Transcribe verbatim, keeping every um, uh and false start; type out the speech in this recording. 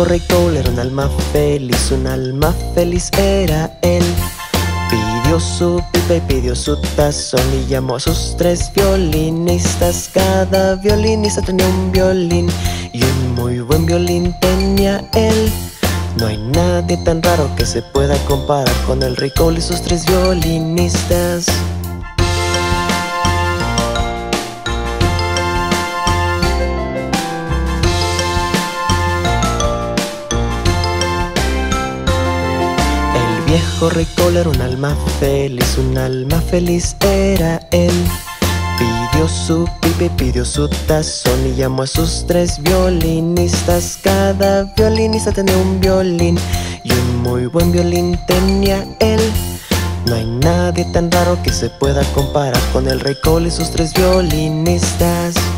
rey Cole era un alma feliz, un alma feliz era él. Pidió su pipa y pidió su tazón y llamó a sus tres violinistas. Cada violinista tenía un violín y un muy buen violín tenía él. No hay nadie tan raro que se pueda comparar con el rey Cole y sus tres violinistas. El viejo rey Cole era un alma feliz, un alma feliz era él. Pidió su pipa y pidió su tazón y llamó a sus tres violinistas. Cada violinista tenía un violín y un muy buen violín tenía él. No hay nadie tan raro que se pueda comparar con el rey Cole y sus tres violinistas.